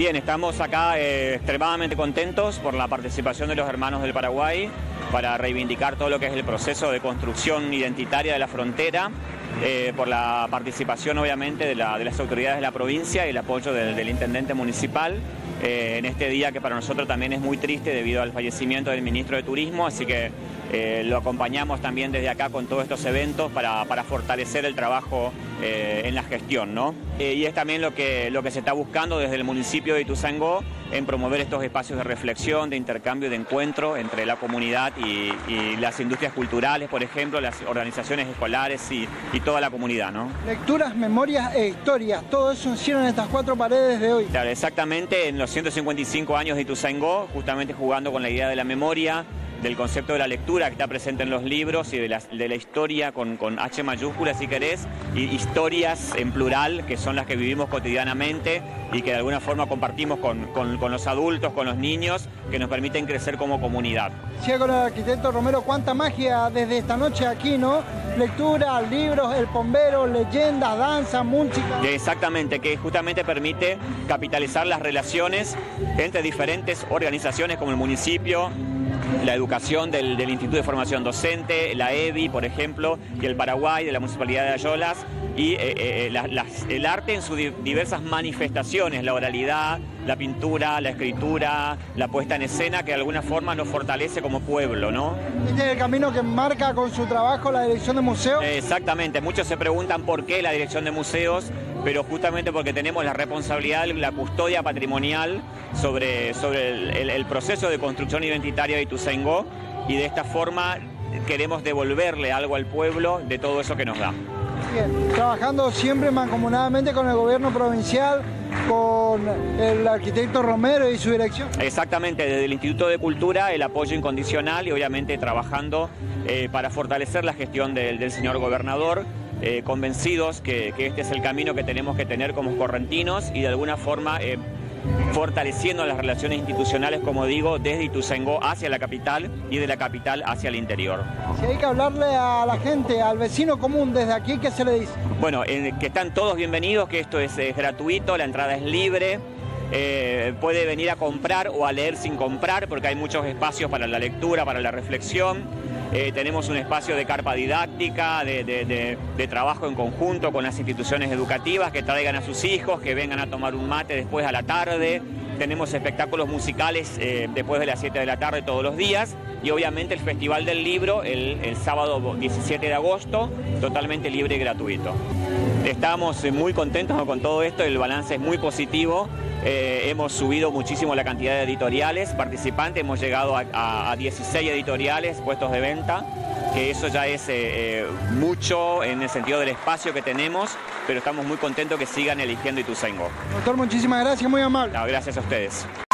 Bien, estamos acá extremadamente contentos por la participación de los hermanos del Paraguay para reivindicar todo lo que es el proceso de construcción identitaria de la frontera, por la participación obviamente de las autoridades de la provincia y el apoyo del intendente municipal en este día que para nosotros también es muy triste debido al fallecimiento del ministro de Turismo, así que lo acompañamos también desde acá con todos estos eventos para fortalecer el trabajo en la gestión, ¿no? Y es también lo que se está buscando desde el municipio de Ituzaingó en promover estos espacios de reflexión, de intercambio, de encuentro entre la comunidad y las industrias culturales, por ejemplo, las organizaciones escolares y toda la comunidad, ¿no? Lecturas, memorias e historias, todo eso hicieron en estas 4 paredes de hoy. Claro, exactamente, en los 155 años de Ituzaingó, justamente jugando con la idea de la memoria, del concepto de la lectura que está presente en los libros y de la historia con H mayúscula si querés, y historias en plural que son las que vivimos cotidianamente y que de alguna forma compartimos con los adultos, con los niños, que nos permiten crecer como comunidad. Decía con el arquitecto Romero, cuánta magia desde esta noche aquí, ¿no? Lectura, libros, el pombero, leyendas, danza, música. Exactamente, que justamente permite capitalizar las relaciones entre diferentes organizaciones como el municipio, la educación del Instituto de Formación Docente, la EBI, por ejemplo, y el Paraguay, de la Municipalidad de Ayolas, y el arte en sus diversas manifestaciones, la oralidad, la pintura, la escritura, la puesta en escena, que de alguna forma nos fortalece como pueblo, ¿no? Este es el camino que marca con su trabajo la Dirección de Museos. Exactamente, muchos se preguntan por qué la Dirección de Museos, pero justamente porque tenemos la responsabilidad, la custodia patrimonial sobre el proceso de construcción identitaria de Ituzaingó, y de esta forma queremos devolverle algo al pueblo de todo eso que nos da. Bien, trabajando siempre mancomunadamente con el gobierno provincial, con el arquitecto Romero y su dirección. Exactamente, desde el Instituto de Cultura el apoyo incondicional y obviamente trabajando para fortalecer la gestión del señor gobernador, convencidos que este es el camino que tenemos que tener como correntinos y de alguna forma fortaleciendo las relaciones institucionales, como digo, desde Ituzaingó hacia la capital y de la capital hacia el interior. Si hay que hablarle a la gente, al vecino común desde aquí, ¿qué se le dice? Bueno, que están todos bienvenidos, que esto es gratuito, la entrada es libre. Puede venir a comprar o a leer sin comprar, porque hay muchos espacios para la lectura, para la reflexión. Tenemos un espacio de carpa didáctica, de trabajo en conjunto con las instituciones educativas, que traigan a sus hijos, que vengan a tomar un mate después a la tarde. Tenemos espectáculos musicales después de las 7 de la tarde todos los días, y obviamente el Festival del Libro el sábado 17 de agosto, totalmente libre y gratuito. Estamos muy contentos con todo esto, el balance es muy positivo. Hemos subido muchísimo la cantidad de editoriales participantes, hemos llegado a 16 editoriales puestos de venta, que eso ya es mucho en el sentido del espacio que tenemos, pero estamos muy contentos que sigan eligiendo Ituzaingó. Doctor, muchísimas gracias, muy amable. No, gracias a ustedes.